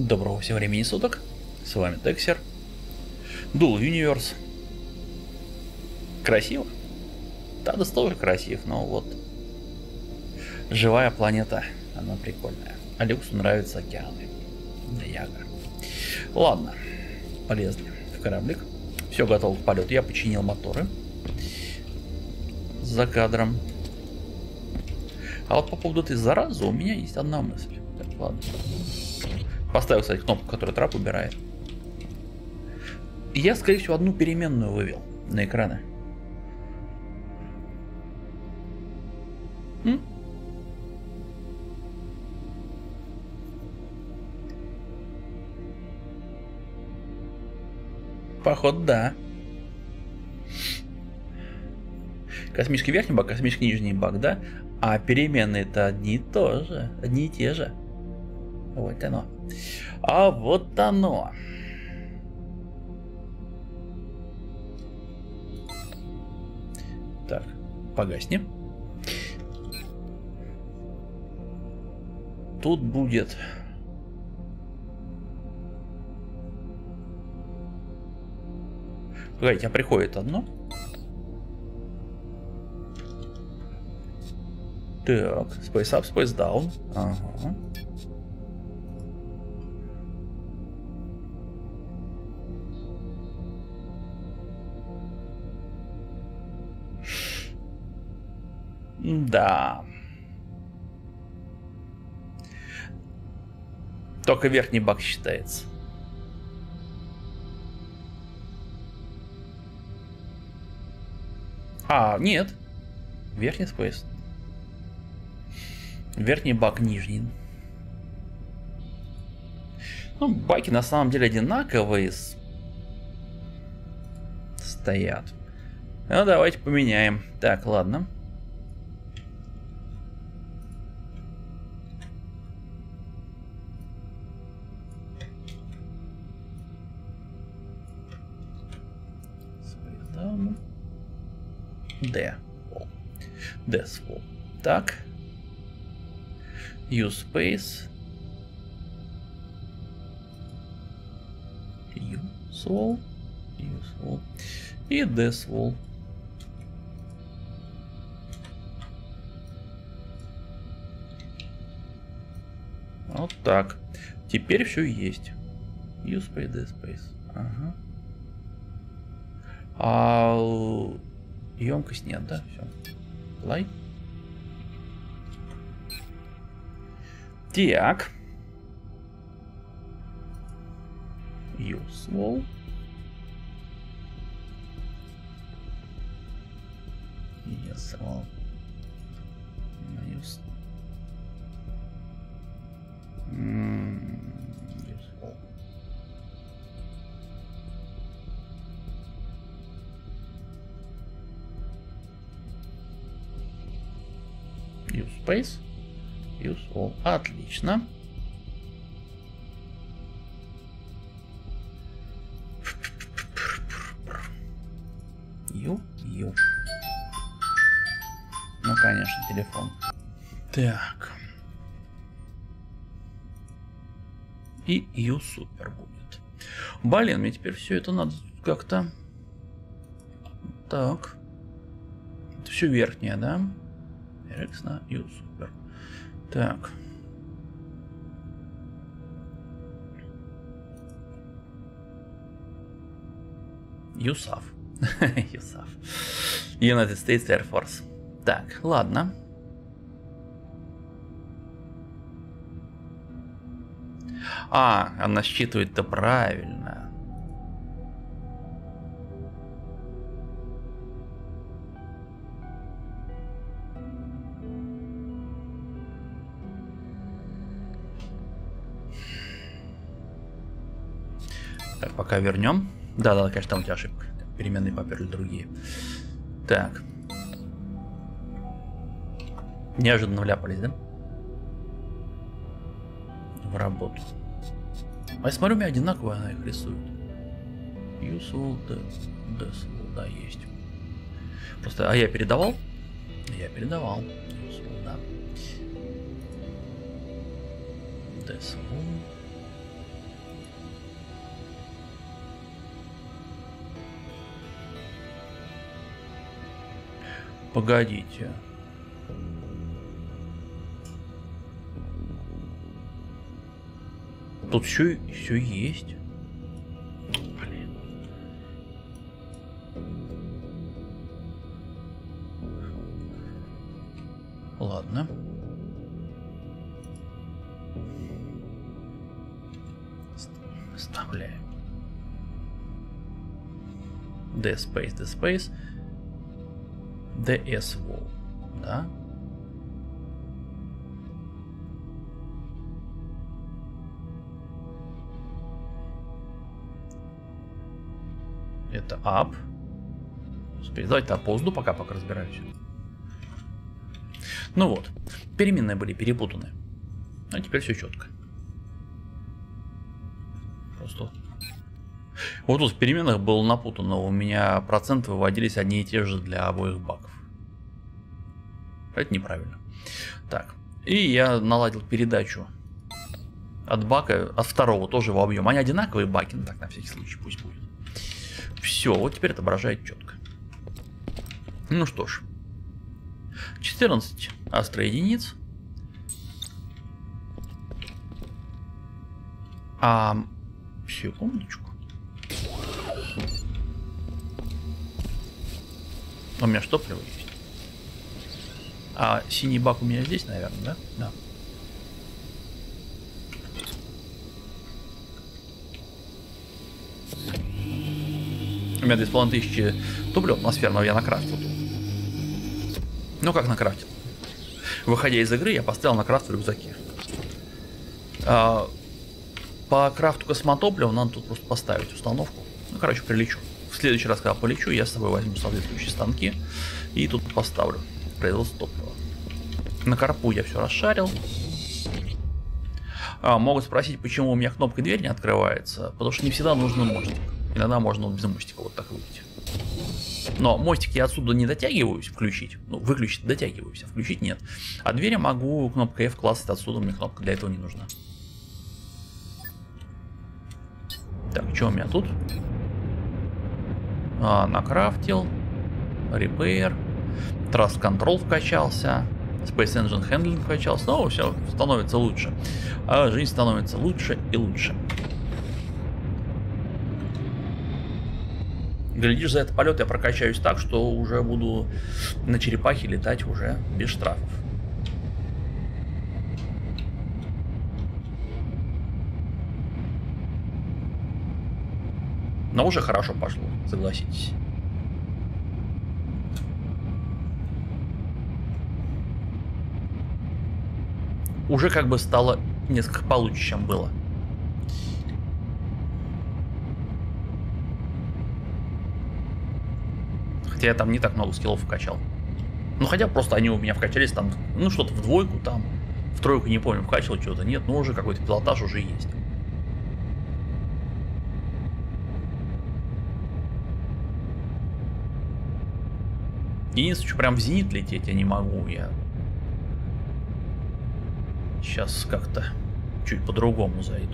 Доброго всем времени суток, с вами Тексер. Dual Universe. Красиво? Да, тоже красив, но вот живая планета, она прикольная. Алексу нравятся океаны. Яга. Ладно, полезли в кораблик. Все готово к полету. Я починил моторы за кадром. А вот по поводу этой заразы у меня есть одна мысль. Так, ладно. Поставил, кстати, кнопку, которая трап убирает. Я, скорее всего, одну переменную вывел на экраны. Походу, да. Космический верхний бак, космический нижний бак, да? А переменные-то одни и те же. Вот оно. А вот оно. Так, погасни. Тут будет... Погодите, а приходит одно. Так, Space Up, Space Down. Ага. Да. Только верхний бак считается. А, нет. Верхний спейс. Верхний бак, нижний. Ну, баки на самом деле одинаковые стоят. Ну, давайте поменяем. Так, ладно. D. Deathfall. Так. Use space. Useful. Useful. И Deathfall. Вот так. Теперь все есть. Use space, Death space. Ага. А емкость нет, да? Все. Play. Так. Useful. Useful. Useful. Use space. Use all. Отлично. Ю. Ну, конечно, телефон. Так. И Ю супер будет. Блин, мне теперь все это надо как-то... Так. Это все верхнее, да? RX на Ю супер. Так. USAF. USAF. United States Air Force. Так, ладно. А, она считывает-то правильно. Так, пока вернем. Да, конечно, там у тебя ошибка. Переменные поперли другие. Так. Неожиданно вляпались, да? В работу. А я смотрю, у меня одинаково она их рисует. Useful, Deathful, да, есть. Просто, а я передавал? Я передавал. Useful, да. Deathful. Погодите. Тут все есть. Блин. Ладно. Вставляем. D-Space. DS Wall. Да? Это up. Давайте опозду, пока разбираюсь. Ну вот. Переменные были перепутаны. А теперь все четко. Просто. Вот тут в переменных было напутано. У меня проценты выводились одни и те же для обоих баков. Это неправильно. Так. И я наладил передачу от бака, от второго тоже в объем. Они одинаковые баки, ну так на всякий случай пусть будет. Все, вот теперь отображает четко. Ну что ж. 14 астроединиц. Секундочку. У меня что топливо есть? А синий бак у меня здесь, наверное, да? Да. У меня 2500 топлива атмосферного я накрафтил. Ну как накрафтил? Выходя из игры, я поставил на крафт в рюкзаке. По крафту космотоплива надо тут просто поставить установку. Ну, короче, прилечу. В следующий раз, когда полечу, я с собой возьму соответствующие станки и тут поставлю производство топлива. На карпу я все расшарил. Могут спросить, почему у меня кнопка дверь не открывается. Потому что не всегда нужен мостик. Иногда можно без мостика вот так выйти. Но мостик я отсюда не дотягиваюсь включить. Ну, выключить дотягиваюсь, а включить нет. А дверь я могу кнопкой F классать отсюда, мне кнопка для этого не нужна. Так, что у меня тут? Накрафтил. Repair. Trust Control вкачался. Space Engine Handling вкачался. Ну, все становится лучше. А жизнь становится лучше и лучше. Глядишь, за этот полет я прокачаюсь так, что уже буду на черепахе летать уже без штрафов. Но уже хорошо пошло, согласитесь. Уже как бы стало несколько получше, чем было. Хотя я там не так много скиллов вкачал. Ну хотя просто они у меня вкачались там, ну что-то в двойку там, в тройку не помню, вкачал что-то, нет, но уже какой-то пилотаж уже есть. Единственное, что прям в зенит лететь я не могу, я сейчас как-то чуть по-другому зайду.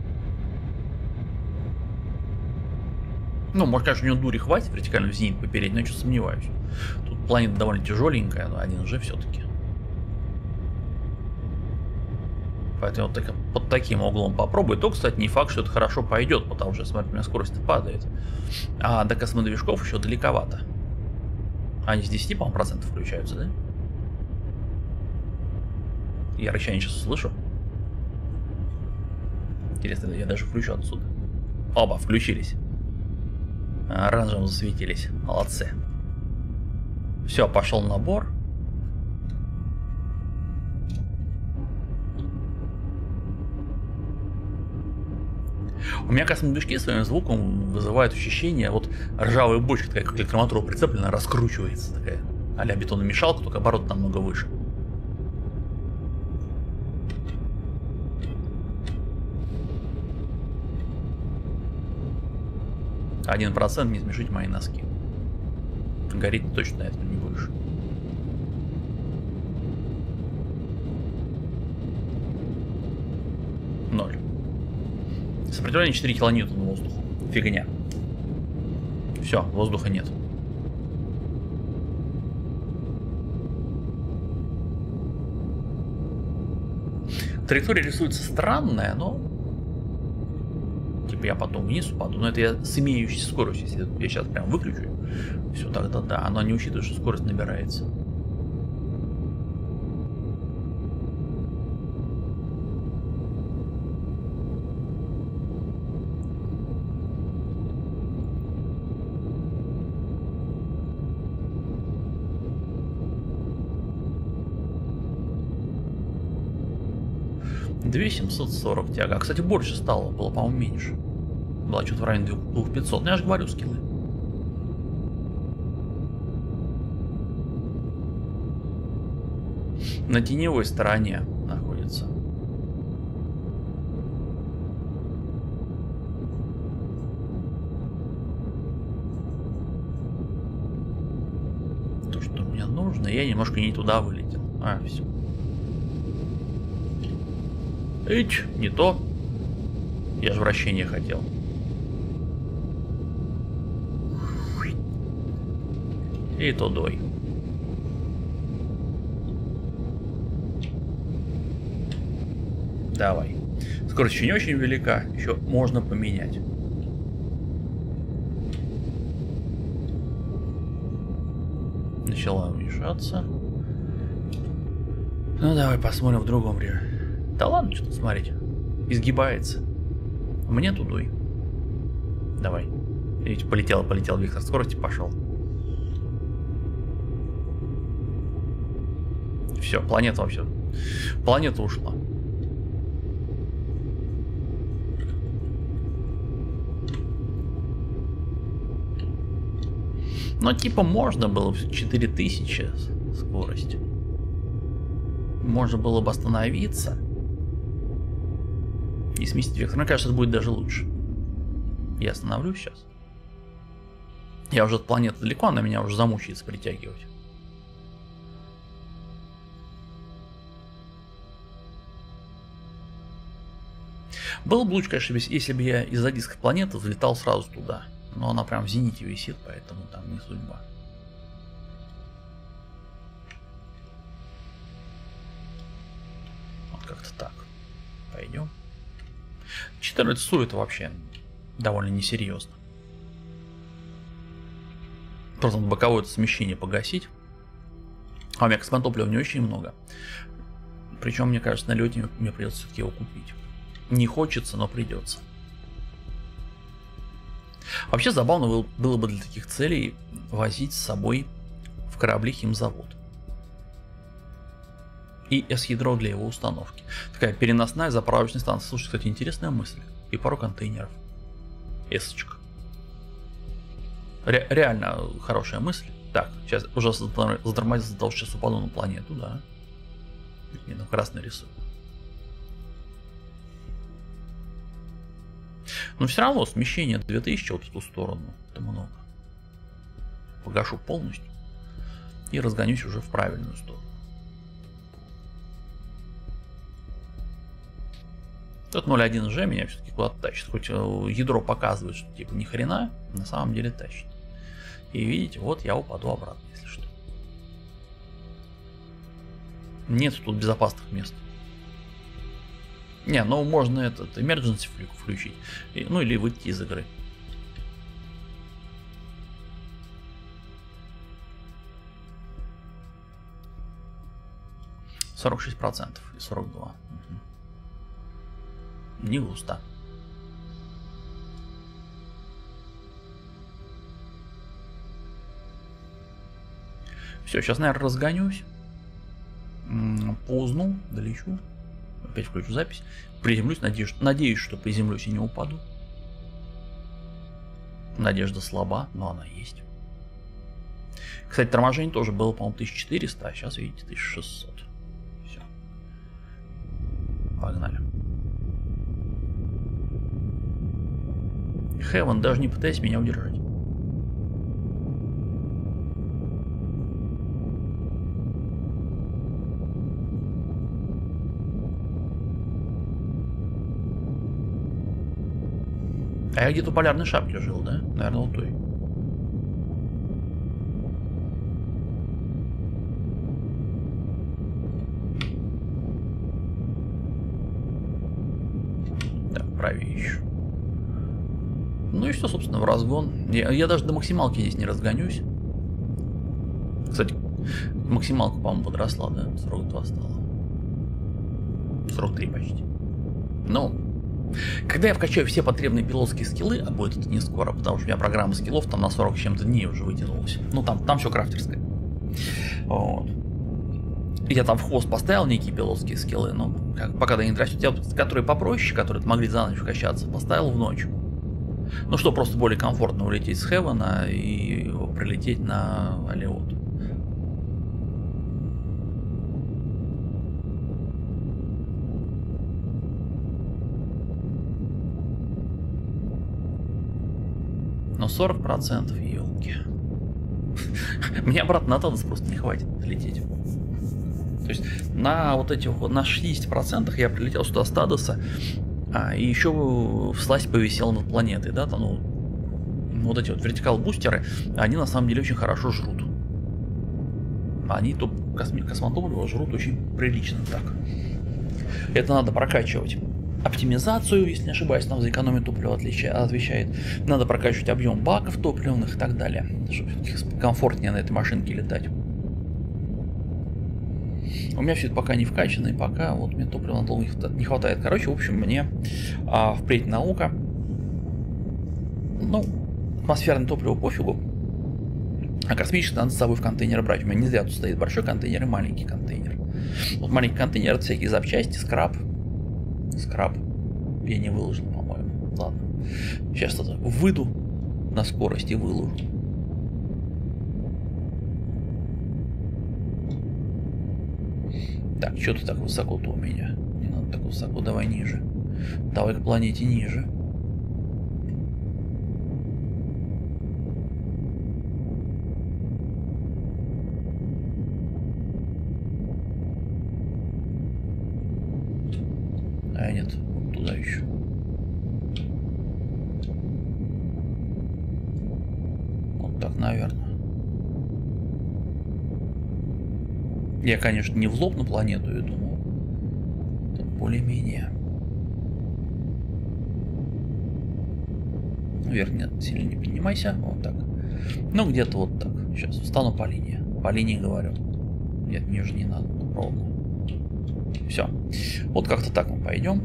Ну, может, конечно, у него дури хватит вертикально в зенит попереть, но я что-то сомневаюсь. Тут планета довольно тяжеленькая, но 1G все-таки. Поэтому вот так, под таким углом попробую. То, кстати, не факт, что это хорошо пойдет, потому что, смотрите, у меня скорость падает. А до космодвижков еще далековато. Они с 10, по-моему, процентов включаются, да? Я рычание сейчас услышу. Интересно, я даже включу отсюда. Оба, включились. Оранжевым засветились. Молодцы. Все, пошел набор. У меня космодвижки своим звуком вызывают ощущение, вот ржавая бочка, такая, как электромотор прицеплена, раскручивается, такая а-ля бетономешалка, только оборот намного выше. %, не смешите мои носки. Гореть точно на этом не будешь. Ноль. Сопротивление 4 килоньютона воздуху. Фигня. Все, воздуха нет. Траектория рисуется странная, но... Типа я потом вниз упаду, но это я с имеющейся скоростью. Если я сейчас прям выключу, все, тогда да. Оно не учитывает, что скорость набирается. $2740 тяга. А, кстати, больше стало. Было, по-моему, меньше. Было что-то в районе 2500. Ну, я же говорю, скиллы. На теневой стороне находится. То, что мне нужно. Я немножко не туда вылетел. А, все. Ить, не то. Я же вращение хотел. И тудой. Давай. Скорость еще не очень велика. Еще можно поменять. Начала уменьшаться. Ну давай посмотрим в другом режиме. Да ладно, что-то смотреть. Изгибается. Мне тудой. Давай. Видите, полетел вектор скорости, пошел. Все, планета вообще. Планета ушла. Но типа можно было 4000 скорость. Можно было бы остановиться. И сместить вектор. Мне кажется, это будет даже лучше. Я остановлюсь сейчас. Я уже от планеты далеко, она меня уже замучается притягивать. Было бы лучше, конечно, если бы я из-за диска планеты взлетал сразу туда. Но она прям в зените висит, поэтому там не судьба. Вот как-то так. Пойдем. 14 СУ это вообще довольно несерьезно. Просто боковое смещение погасить. А у меня космотоплива не очень много. Причем, мне кажется, на лете мне придется все-таки его купить. Не хочется, но придется. Вообще забавно было бы для таких целей возить с собой в корабли химзавод. И S-ядро для его установки. Такая переносная заправочная станция. Слушай, кстати, интересная мысль. И пару контейнеров. S-очка. Реально хорошая мысль. Так, сейчас уже затормозился за того, что сейчас упаду на планету, да. Не, на красный рисует. Но все равно смещение 2000 вот в ту сторону. Это много. Погашу полностью. И разгонюсь уже в правильную сторону. Тут 0.1G меня все-таки куда-то тащит. Хоть ядро показывает, что типа ни хрена, на самом деле тащит. И видите, вот я упаду обратно, если что. Нет тут безопасных мест. Не, ну можно этот emergency включить. Ну или выйти из игры. %46% и 42%. Угу. Не густо. Все, сейчас, наверное, разгонюсь. Поздну, долечу. Опять включу запись. Приземлюсь, надеюсь, что приземлюсь и не упаду. Надежда слаба, но она есть. Кстати, торможение тоже было, по-моему, 1400, а сейчас, видите, 1600. Все. Погнали. Heaven, даже не пытаясь меня удержать. А я где-то в полярной шапке жил, да? Наверное, у той. правее. Ну и все, собственно, в разгон. Я даже до максималки здесь не разгонюсь. Кстати, максималка, по-моему, подросла, да? 42 стала. 43 почти. Ну, когда я вкачаю все потребные пилотские скиллы, а будет это не скоро, потому что у меня программа скиллов там на 40 с чем-то дней уже вытянулась. Ну, там все крафтерское. Вот. Я там в хвост поставил некие пилотские скиллы, но пока да не трачу. Те, которые попроще, которые могли за ночь вкачаться, поставил в ночь. Ну что, просто более комфортно улететь с Хевена и прилететь на Алиот. Но 40%, елки. Мне обратно на Тадос просто не хватит лететь. То есть на вот этих на 60% я прилетел сюда с Тадоса, и еще всласть повисел над планетой, да, там, ну, вот эти вот вертикал-бустеры, они на самом деле очень хорошо жрут. Они тут космотопливо жрут очень прилично так. Это надо прокачивать. Оптимизацию, если не ошибаюсь, нам за экономию топлива отвечает. Надо прокачивать объем баков топливных и так далее, чтобы комфортнее на этой машинке летать. У меня все это пока не вкачано, и пока вот мне топлива надолго не хватает. Короче, в общем, мне впредь наука. Ну, атмосферное топливо пофигу. А космическое надо с собой в контейнер брать. У меня не зря тут стоит большой контейнер и маленький контейнер. Вот маленький контейнер — это всякие запчасти, скраб. Скраб. Я не выложил, по-моему. Ладно. Сейчас это выйду на скорость и выложу. Так, что ты так высоко-то у меня? Не надо так высоко, давай ниже. Давай к планете ниже. А нет, вот туда еще. Вот так, наверное. Я, конечно, не в лоб на планету иду, но более-менее. Вверх нет, сильно не поднимайся. Вот так. Ну, где-то вот так. Сейчас встану по линии. По линии говорю. Нет, ниже не надо. Ровно. Все. Вот как-то так мы пойдем.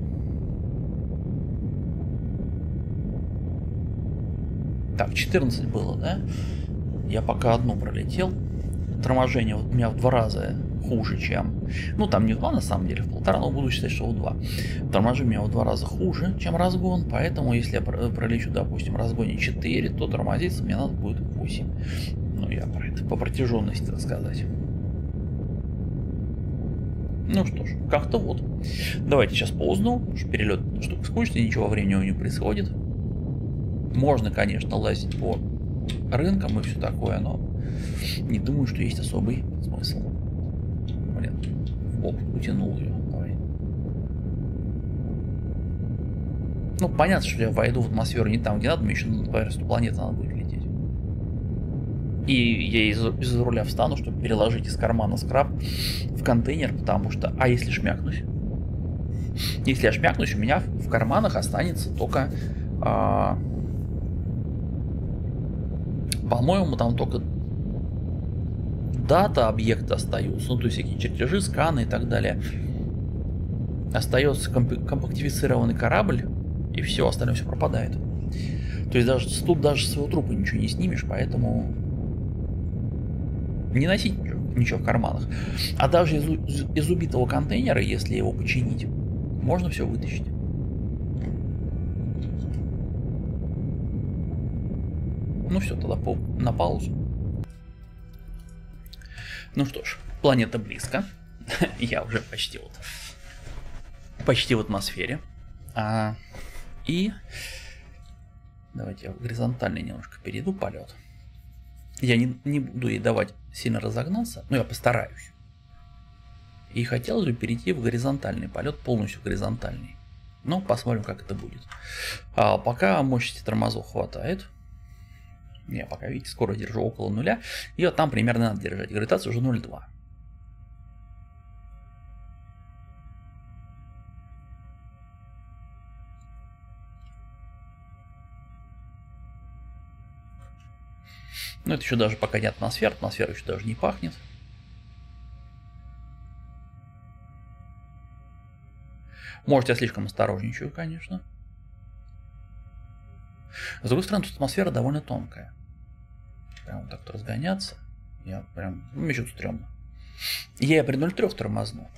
Так, 14 было, да? Я пока одну пролетел. Торможение вот у меня в 2 раза хуже, чем... Ну, там не в 2, на самом деле, в 1,5, но буду считать, что в 2. Торможение у меня в 2 раза хуже, чем разгон, поэтому если я пролечу, допустим, в разгоне 4, то тормозиться мне надо будет 8. Ну, я про это по протяженности, так сказать. Ну что ж, как-то вот. Давайте сейчас ползну, перелет штука скучная, ничего во времени не происходит. Можно, конечно, лазить по рынкам и все такое, но не думаю, что есть особый смысл. Блин, в бок утянул ее. Давай. Ну, понятно, что я войду в атмосферу не там, где надо, мне еще на поверхность планеты надо будет лететь. И я из руля встану, чтобы переложить из кармана скраб в контейнер, потому что... А если шмякнусь? Если я шмякнусь, у меня в карманах останется только... по-моему, там только дата объекта остаются, ну, то есть всякие чертежи, сканы и так далее. Остается компактифицированный корабль, и все, остальное все пропадает. То есть даже тут даже своего трупа ничего не снимешь, поэтому не носить ничего в карманах. А даже из убитого контейнера, если его починить, можно все вытащить. Ну все, тогда на паузу. Ну что ж, планета близко. Я уже почти в атмосфере. И давайте я в горизонтальный немножко перейду полет. Я не буду ей давать сильно разогнаться, но я постараюсь. И хотелось бы перейти в горизонтальный полет, полностью горизонтальный. Но посмотрим, как это будет. Пока мощности тормозов хватает. Я пока, видите, скоро держу около 0. И вот там примерно надо держать. Гравитация уже 0,2. Но это еще даже пока не атмосфера, атмосфера еще даже не пахнет. Может, я слишком осторожничаю, конечно. С другой стороны, тут атмосфера довольно тонкая. Прям вот так-то разгоняться. Я прям... Мне что-то стрёмно. Я при 0,3 тормозну.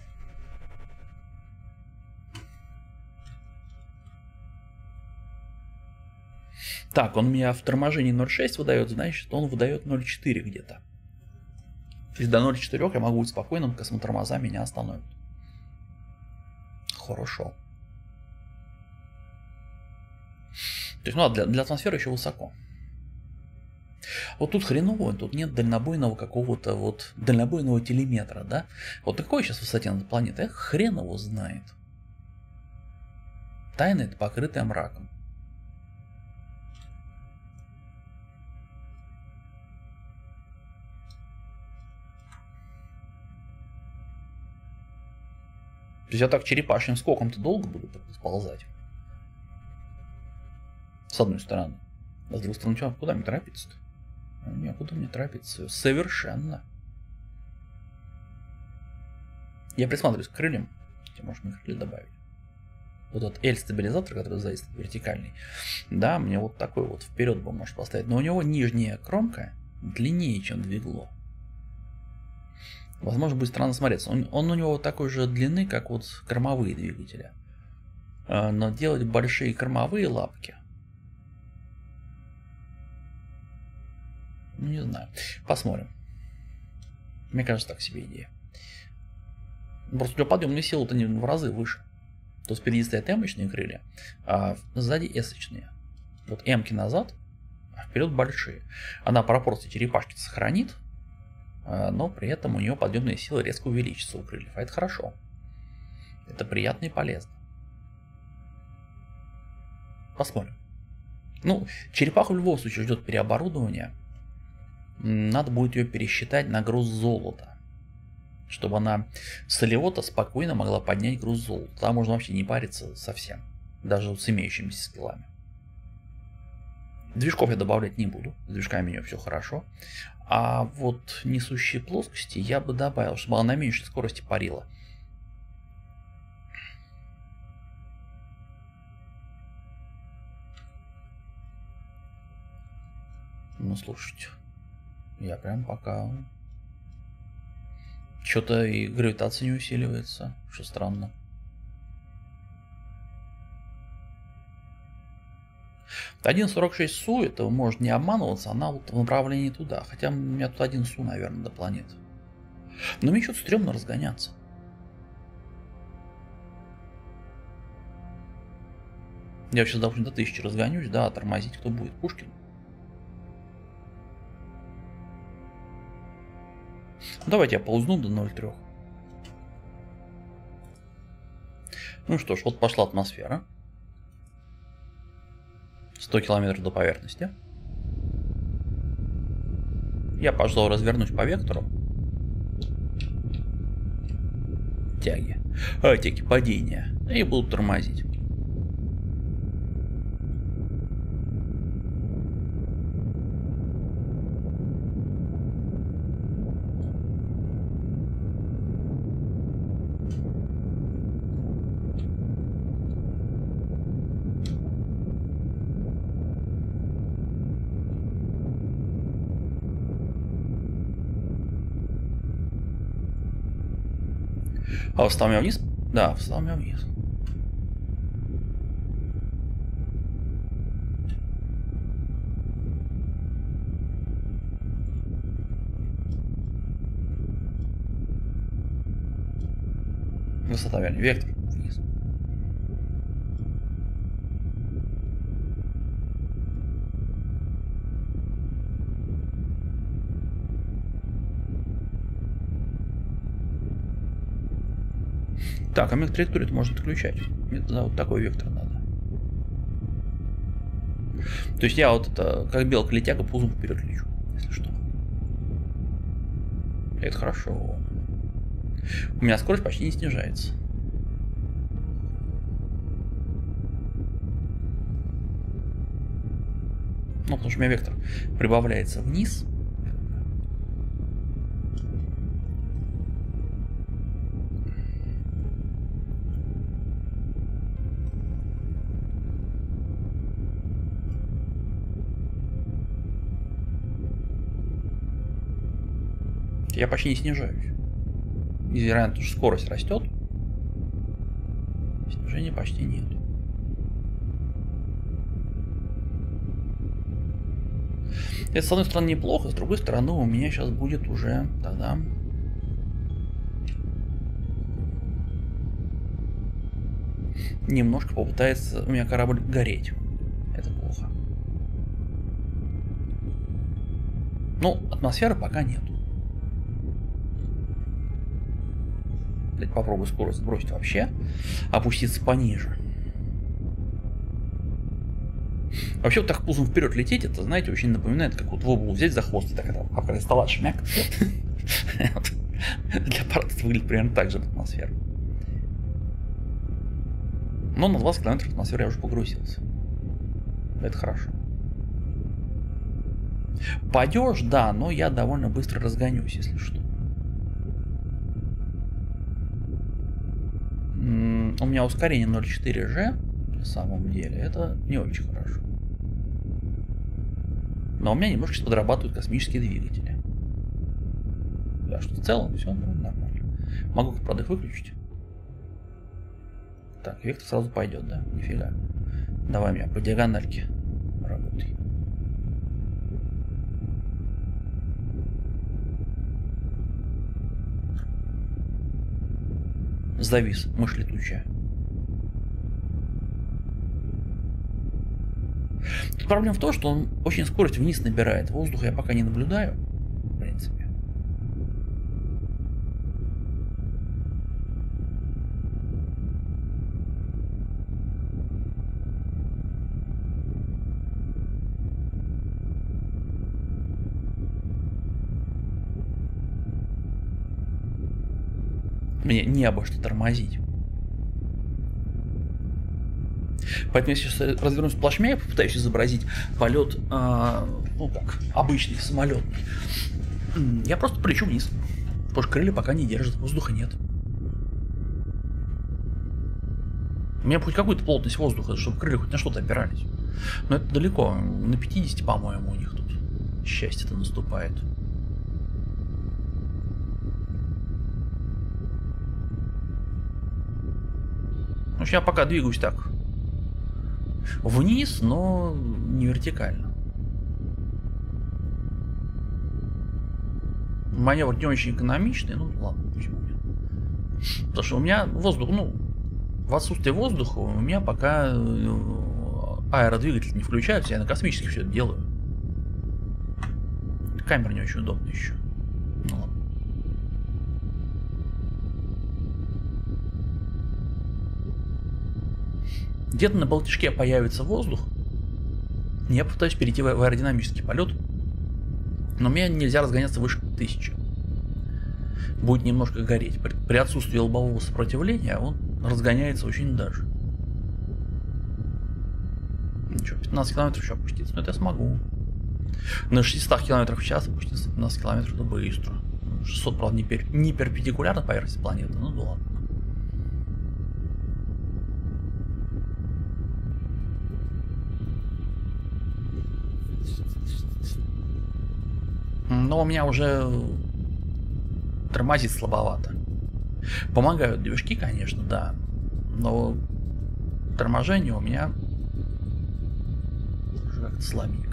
Так, он меня в торможении 0,6 выдает, значит, он выдает 0,4 где-то. То есть до 0,4 я могу быть спокойным, космотормоза меня остановят. Хорошо. То есть, ну, для атмосферы еще высоко. Вот тут хреново, тут нет дальнобойного какого-то вот дальнобойного телеметра, да? Вот на какой сейчас высоте над планетой? Хрен его знает. Тайна это покрытая мраком. То есть я так черепашьим скоком-то долго буду сползать. С одной стороны. А с другой стороны, что, куда мне торопиться-то? Некуда мне торопиться. Совершенно. Я присматриваюсь к крыльям. Хотя, может, мне крылья добавить. Вот этот L-стабилизатор, который сзади вертикальный. Да, мне вот такой вот вперед бы может поставить. Но у него нижняя кромка длиннее, чем двигло. Возможно, будет странно смотреться. Он у него такой же длины, как вот кормовые двигатели. Но делать большие кормовые лапки... Ну, не знаю. Посмотрим. Мне кажется, так себе идея. Просто у него подъемные силы-то не в разы выше. То есть впереди стоят М-очные крылья, а сзади S-очные. Вот М-ки назад, а вперед большие. Она пропорции черепашки сохранит, но при этом у нее подъемные силы резко увеличатся у крыльев. А это хорошо. Это приятно и полезно. Посмотрим. Ну, черепаху в любом случае ждет переоборудование. Надо будет ее пересчитать на груз золота. Чтобы она с Элиота спокойно могла поднять груз золота. Там можно вообще не париться совсем. Даже с имеющимися скиллами. Движков я добавлять не буду. С движками у нее все хорошо. А вот несущие плоскости я бы добавил, чтобы она на меньшей скорости парила. Ну, слушайте. Я прям пока... Что-то и гравитация не усиливается, что странно. Один 46 Су, это может не обманываться, она вот в направлении туда. Хотя у меня тут 1 Су, наверное, до планеты. Но мне что-то стрёмно разгоняться. Я сейчас, допустим, до 1000 разгонюсь, да, а тормозить кто будет? Пушкин. Давайте я ползну до 0,3. Ну что ж, вот пошла атмосфера. 100 километров до поверхности. Я, пожалуй, развернусь по вектору. Тяги падения. И буду тормозить. А встал меня вниз? Да, встал меня вниз. Высота, вернее, вектор вниз. Так, а мне траекторию можно отключать. Мне тогда вот такой вектор надо. То есть я вот это, как белка-летяга, пузом вперед лечу, если что. Это хорошо. У меня скорость почти не снижается. Ну, потому что у меня вектор прибавляется вниз, Я почти не снижаюсь. Несмотря на то, что скорость растет, снижения почти нет. Это, с одной стороны, неплохо, с другой стороны, у меня сейчас будет уже тогда... Немножко попытается у меня корабль гореть. Это плохо. Ну, атмосферы пока нету. Попробую скорость сбросить вообще. Опуститься пониже. Вообще вот так пузом вперед лететь, это, знаете, очень напоминает, как вот в облу взять за хвост и так это обкрасть стола шмяк. Для аппарата это выглядит примерно так же в атмосферу. Но на 20 километров атмосферы я уже погрузился. Это хорошо. Падеж, да, но я довольно быстро разгонюсь, если что. У меня ускорение 0,4G, на самом деле, это не очень хорошо. Но у меня немножко подрабатывают космические двигатели. Да, что в целом все нормально. Могу, правда, их выключить. Так, вектор сразу пойдет, да? Нифига. Давай меня по диагональке работай. Завис, мышь летучая. Тут проблема в том, что он очень скорость вниз набирает. Воздуха я пока не наблюдаю, в принципе. Мне не обо что тормозить. Поэтому я сейчас развернусь плашмя и попытаюсь изобразить полет, ну как, обычный, самолетный. Я просто полечу вниз. Потому что крылья пока не держат, воздуха нет. У меня хоть какую-то плотность воздуха, чтобы крылья хоть на что-то опирались. Но это далеко, на 50, по-моему, у них тут счастье-то наступает. Ну, я пока двигаюсь так. Вниз, но не вертикально. Маневр не очень экономичный, ну ладно, пусть будет. Потому что у меня воздух, ну, в отсутствие воздуха у меня пока аэродвигатель не включается, я на космических все это делаю. Камера не очень удобная еще. Ну ладно. Где-то на болтишке появится воздух. Я пытаюсь перейти в аэродинамический полет. Но мне нельзя разгоняться выше 1000. Будет немножко гореть. При отсутствии лобового сопротивления он разгоняется очень даже. Ну что, 15 километров еще опуститься. Но это я смогу. На 600 километров в час опуститься на 15 километров это быстро. 600, правда, не перпендикулярно поверхности планеты. Ну да ладно. Но у меня уже тормозит слабовато. Помогают движки, конечно, да. Но торможение у меня уже как-то слабенько.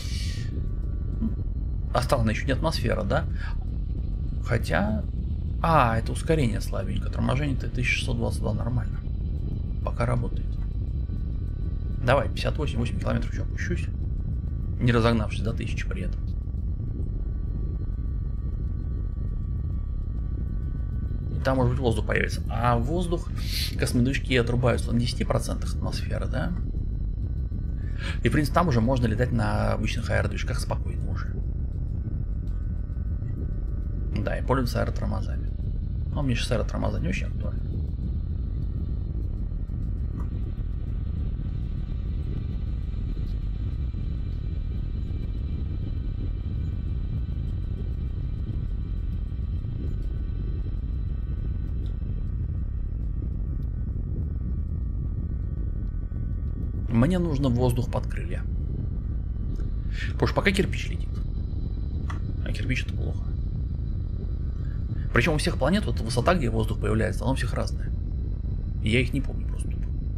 Осталась еще не атмосфера, да? Хотя... это ускорение слабенько. Торможение-то 1622 нормально. Пока работает. Давай, 58 километров еще опущусь. Не разогнавшись до 1000 при этом. Там может быть воздух появится. А воздух космодвижки отрубаются на 10% атмосферы, да? И в принципе там уже можно летать на обычных аэродвижках спокойно уже. Да, и пользоваться аэротормозами. Но мне сейчас аэротормоза не очень актуально. Мне нужно воздух под крылья. Потому что пока кирпич летит. А кирпич это плохо. Причем у всех планет вот высота, где воздух появляется, она у всех разная. И я их не помню просто.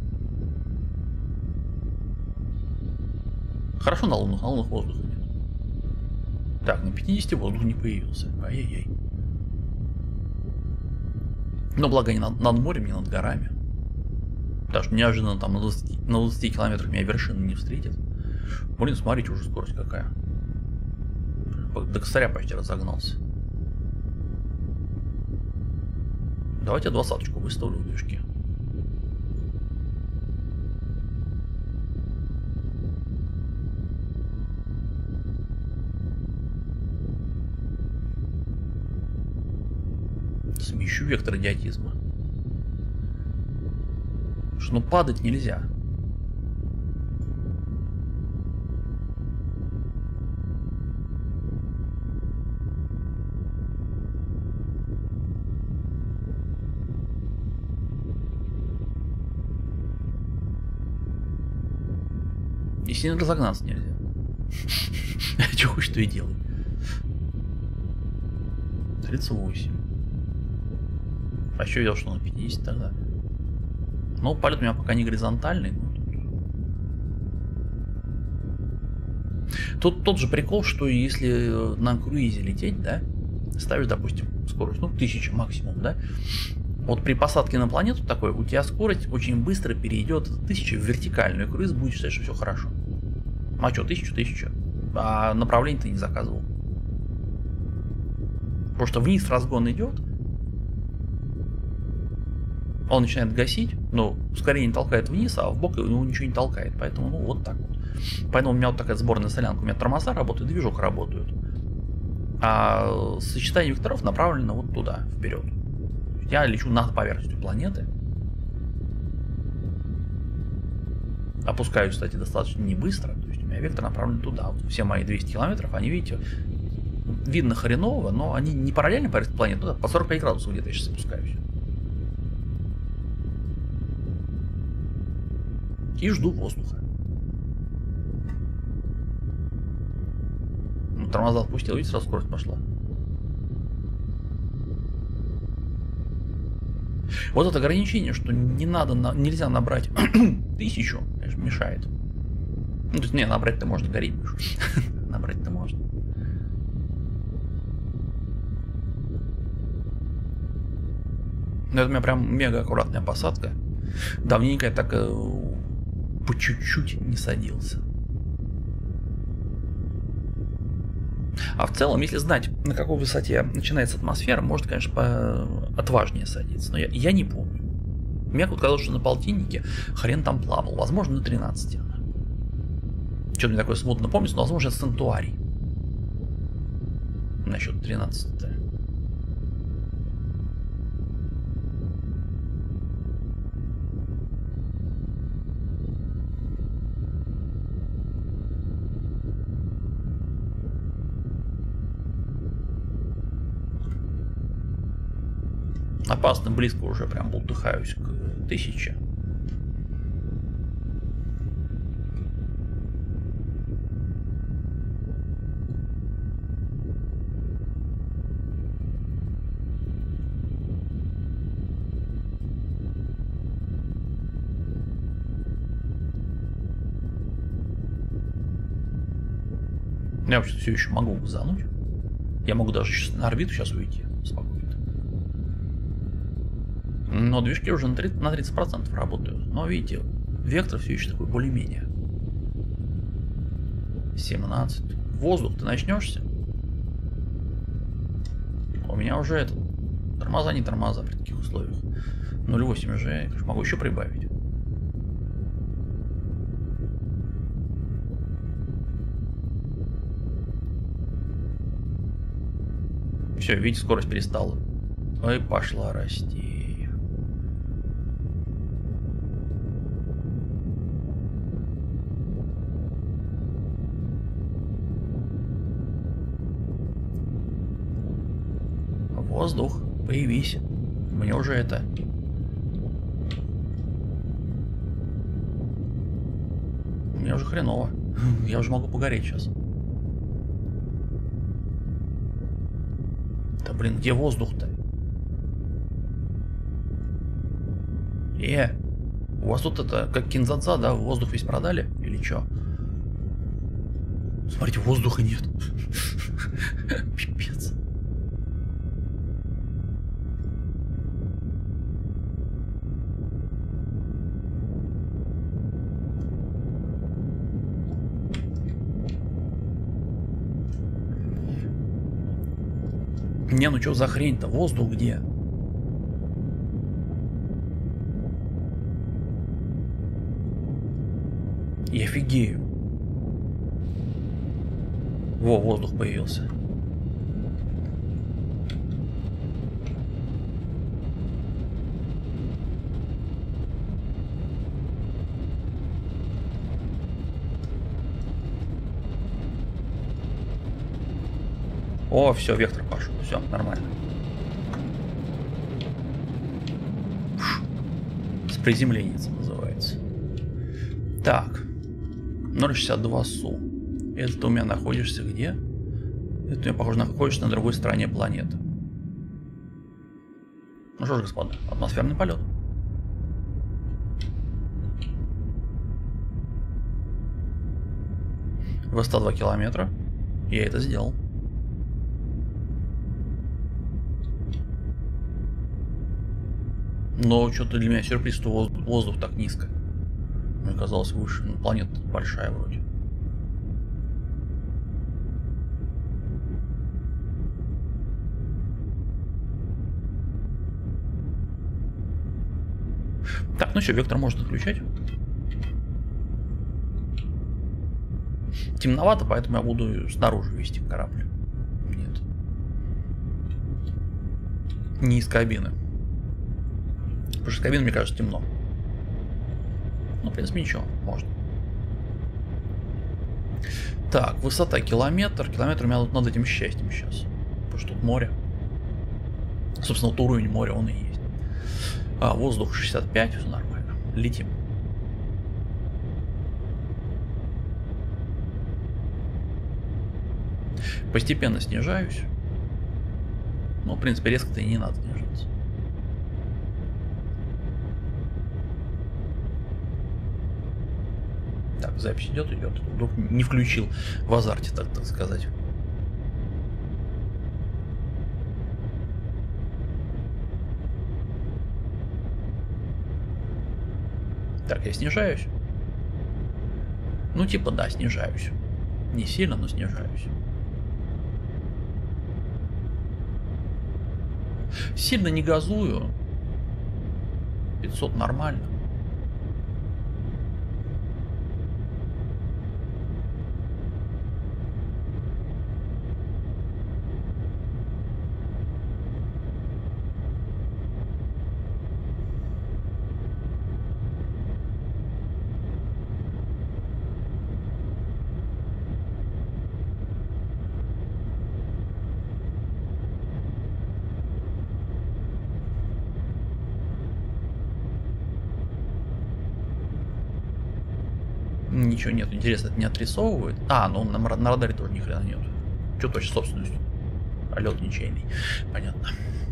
Хорошо на лунах воздуха нет. Так, на 50 воздух не появился. Ай-яй-яй. Но благо не над морем, не над горами. Потому что неожиданно там на 20 километрах меня вершины не встретит. Блин, смотрите, уже скорость какая. До косаря почти разогнался. Давайте 20-ку выставлю в движке. Смещу вектор идиотизма. Что, ну падать нельзя. И сильно разогнаться нельзя. Чего хочешь, что и делай. 38. А еще видел, что на 50 тогда. Ну, полет у меня пока не горизонтальный. Тут тот же прикол, что если на круизе лететь, да, ставишь, допустим, скорость, ну, 1000 максимум, да, вот при посадке на планету такой, у тебя скорость очень быстро перейдет 1000 в вертикальную, и круиз будет считать, что все хорошо. А что, 1000, а направление ты не заказывал. Потому что вниз разгон идет, он начинает гасить, но ускорение толкает вниз, а в бок у него ничего не толкает. Поэтому, ну, вот так вот. Поэтому у меня вот такая сборная солянка. У меня тормоза работают, движок работают. А сочетание векторов направлено вот туда, вперед. Я лечу над поверхностью планеты. Опускаюсь, кстати, достаточно не быстро. То есть у меня вектор направлен туда. Вот все мои 200 километров, они, видите, видно хреново, но они не параллельно поверхности планеты, ну, по 45 градусов где-то я сейчас опускаюсь. И жду воздуха. Ну, тормоза отпустил, видите, сразу скорость пошла. Вот это ограничение, что не надо, нельзя набрать 1000, конечно, мешает. Ну, то есть, не, набрать-то можно, гореть будешь. Набрать-то можно. Но это у меня прям мега аккуратная посадка. Давненько я так по чуть-чуть не садился. А в целом, если знать, на какой высоте начинается атмосфера, может, конечно, отважнее садиться. Но я не помню. Мне казалось, что на полтиннике хрен там плавал. Возможно, на 13 она. Что-то мне такое смутно помнится, но, возможно, это Сантуарий. Насчет 13-то. Опасно близко уже прям бултыхаюсь к 1000. Я вообще все еще могу газануть. Я могу даже сейчас на орбиту сейчас уйти спокойно. Но движки уже на 30% работают. Но видите, вектор все еще такой более-менее. 17. Воздух, ты начнешься? У меня уже это. Тормоза не тормоза при таких условиях. 0,8 уже, я, конечно, могу еще прибавить. Все, видите, скорость перестала. Ой, пошла расти. Воздух, появись. Мне уже это. Мне уже хреново. Я уже могу погореть сейчас. Да блин, где воздух-то? У вас тут это, как кинзадза, да? Воздух весь продали? Или чё? Смотрите, воздуха нет. Пипец. Не, ну чё за хрень-то? Воздух где? Я офигею. Во, воздух появился. О, все, вектор пошел. Все, нормально. С приземлением называется. Так. 0,62 СУ. Это ты у меня находишься где? Это ты, похоже, находишься на другой стороне планеты. Ну что ж, господа, атмосферный полет. В 102 километра. Я это сделал. Но что-то для меня сюрприз, что воздух так низко. Мне казалось выше. Ну, планета большая вроде. Так, ну все, вектор можно отключать. Темновато, поэтому я буду снаружи вести корабль. Нет. Не из кабины. Потому что из кабины, мне кажется, темно. Ну, в принципе, ничего, можно. Так, высота километр. Километр у меня тут над этим счастьем сейчас. Потому что тут море. Собственно, вот уровень моря он и есть. А, воздух 65, все нормально. Летим. Постепенно снижаюсь. Ну, в принципе, резко-то и не надо снижаться. Так, запись идет. Вдруг не включил в азарте, так сказать. Так, я снижаюсь. Ну, типа, да, снижаюсь. Не сильно, но снижаюсь. Сильно не газую. 500 нормально. Ничего нет, интересно, это не отрисовывает. А, ну на радаре тоже ни хрена нет. Что точно собственностью? А лед ничейный. Понятно.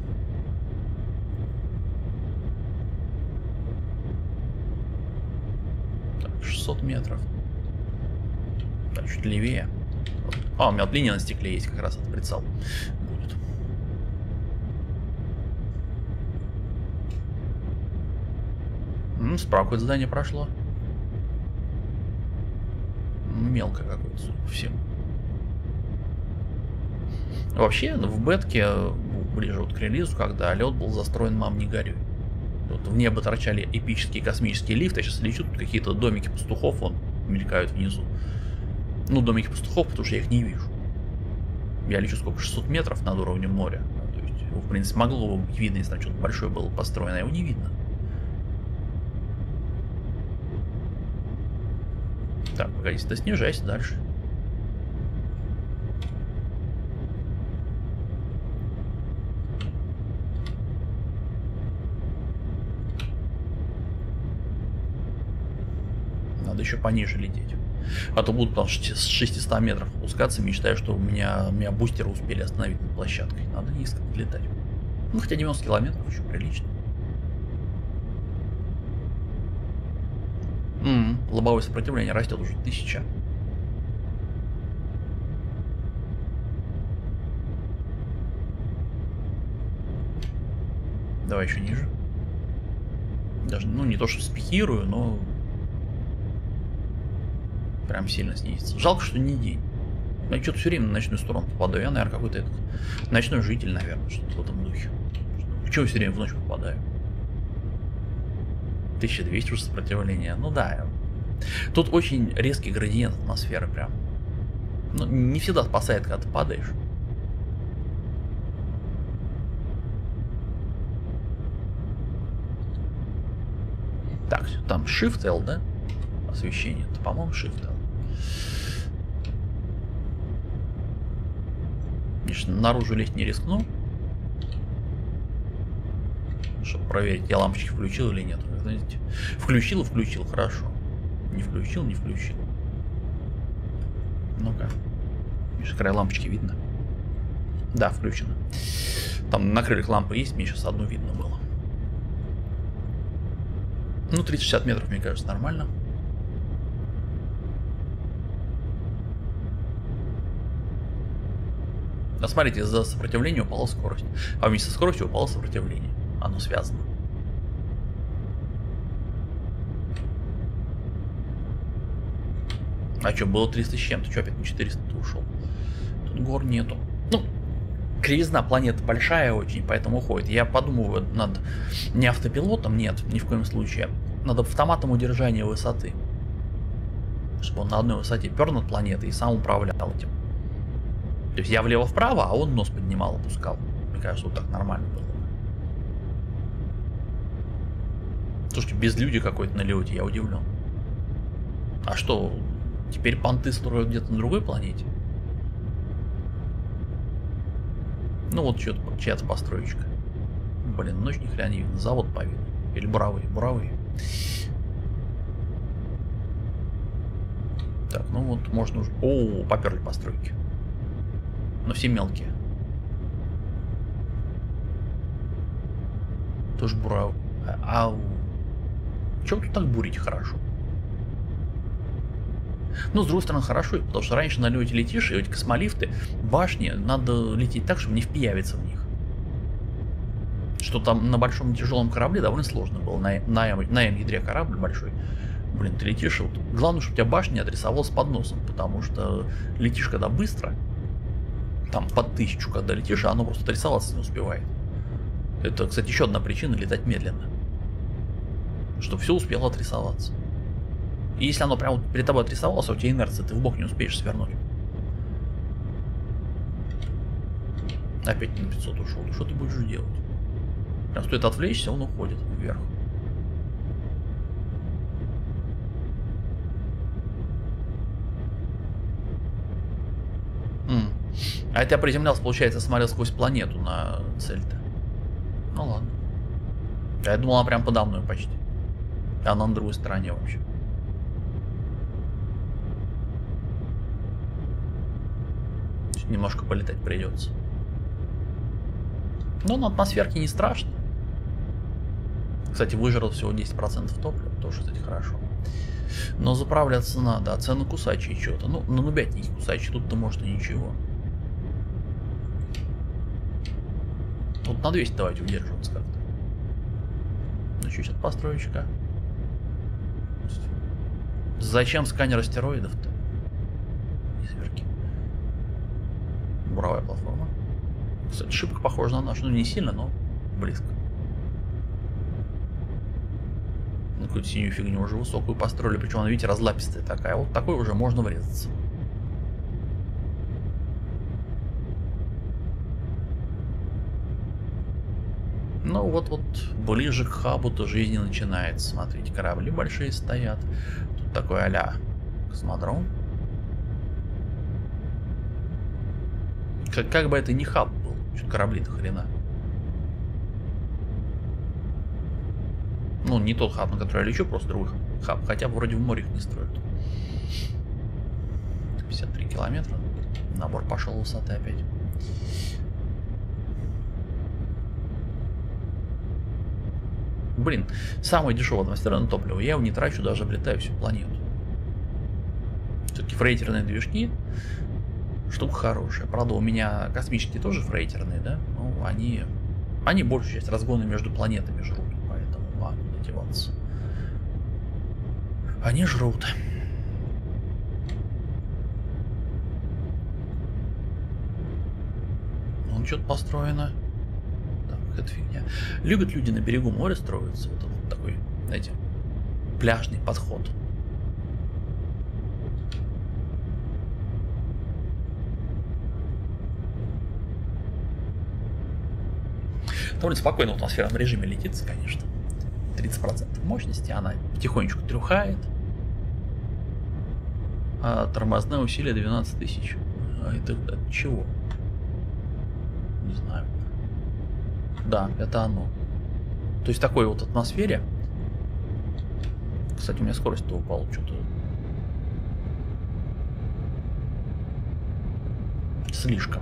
Так, 600 метров. Так, чуть левее. А, у меня вот линия на стекле есть, как раз этот прицел будет. Справа какое-то здание прошло. Мелко какое-то, судя по всему. Вообще, в бетке, ближе вот к релизу, когда лед был застроен «Мам, не горюй». Вот в небо торчали эпические космические лифты, я сейчас лечу, тут какие-то домики пастухов вон мелькают внизу. Ну, домики пастухов, потому что я их не вижу. Я лечу сколько? 600 метров над уровнем моря. То есть, его, в принципе, могло бы быть видно, если там что-то большое было построено, а его не видно. Так, погодите, да снижайся дальше. Надо еще пониже лететь. А то будут там с 600 метров опускаться, мечтаю, что меня бустеры успели остановить над площадкой. Надо низко летать. Ну, хотя 90 километров еще прилично. Лобовое сопротивление растет уже 1000. Давай еще ниже. Даже, ну, не то, что спикирую, но прям сильно снизится. Жалко, что не день. Я что-то все время на ночную сторону попадаю. Я, наверное, какой-то этот ночной житель, наверное, что-то в этом духе. Почему я все время в ночь попадаю? 1200 уже сопротивления. Ну да. Тут очень резкий градиент атмосферы прям. Ну, не всегда спасает, когда ты падаешь. Так, там Shift-L, да? Освещение. Это, по-моему, Shift-L. Конечно, наружу лезть не рискну. Чтобы проверить, я лампочки включил или нет. Знаете, включил и включил, хорошо. Не включил, не включил. Ну-ка. Видишь, край лампочки видно? Да, включено. Там на крыльях лампы есть, мне сейчас одну видно было. Ну, 360 метров, мне кажется, нормально. А смотрите, из-за сопротивления упала скорость. А вместе со скоростью упало сопротивление. Оно связано. А что, было 300 с чем-то? Что, опять на 400 ушел? Тут гор нету. Ну, кривизна планеты большая очень, поэтому уходит. Я подумываю над не автопилотом, нет, ни в коем случае. Над автоматом удержания высоты. Чтобы он на одной высоте пер над планетой и сам управлял этим. То есть я влево-вправо, а он нос поднимал, опускал. Мне кажется, вот так нормально было. Слушайте, безлюдье какое-то на лете, я удивлен. А что, теперь понты строят где-то на другой планете? Ну вот что-то, чья-то построечка. Блин, ночь ни хрена не видно, завод по виду. Или буровые, буровые. Так, ну вот можно уже... О, поперли постройки. Но все мелкие. Тоже буровые. Чего тут так бурить хорошо? Ну, с другой стороны, хорошо, потому что раньше на лете летишь, и эти космолифты, башни, надо лететь так, чтобы не впиявиться в них. Что там на большом тяжелом корабле довольно сложно было. На М-ядре корабль большой. Блин, ты летишь, вот, главное, чтобы у тебя башня не отрисовалась под носом, потому что летишь когда быстро, там под 1000, когда летишь, а оно просто отрисоваться не успевает. Это, кстати, еще одна причина летать медленно. Чтобы все успело отрисоваться. И если оно прямо перед тобой отрисовалось, а у тебя инерция, ты в бок не успеешь свернуть. Опять на 500 ушел. Что ты будешь делать? Прям стоит отвлечься, он уходит вверх. А это я приземлялся, получается, смотрел сквозь планету на цель-то. Ну ладно. Я думал, она прям подо мной почти. А она на другой стороне вообще. Немножко полетать придется. Но на атмосферке не страшно. Кстати, выжрал всего 10% топлива. Тоже, кстати, хорошо. Но заправляться надо. А цены кусачие что-то. Ну, на нубятники кусачие. Тут-то может и ничего. Вот на 200 давайте удерживаться как-то. Ну, чуть-чуть построечка. Зачем сканер астероидов-то? Изверги. Буровая платформа. Кстати, шибко похожа на нашу. Ну, не сильно, но близко. Ну, какую-то синюю фигню уже высокую построили. Причем она, видите, разлапистая такая. Вот такой уже можно врезаться. Ну вот ближе к хабу-то жизнь начинается. Смотрите, корабли большие стоят. Тут такой а-ля космодром. Как бы это не хаб был. Что-то корабли-то хрена. Ну, не тот хаб, на который я лечу, просто другой хаб. Хотя вроде в море их не строят. 53 километра. Набор пошел высоты опять. Блин, самое дешевое атмосферное топливо. Я его не трачу, даже облетаю всю планету. Все-таки фрейтерные движки штука хорошая. Правда, у меня космические тоже фрейтерные, да? Ну, они большую часть разгона между планетами жрут, поэтому куда деваться. Они жрут. Вон что-то построено. Так, это фигня. Любят люди на берегу моря строиться. Вот этот такой, знаете, пляжный подход. Довольно спокойно в атмосферном режиме летится, конечно. 30% мощности, она потихонечку трюхает. А тормозное усилие 12 тысяч. А это от чего? Не знаю. Да, это оно. То есть в такой вот атмосфере. Кстати, у меня скорость-то упала что-то. Слишком.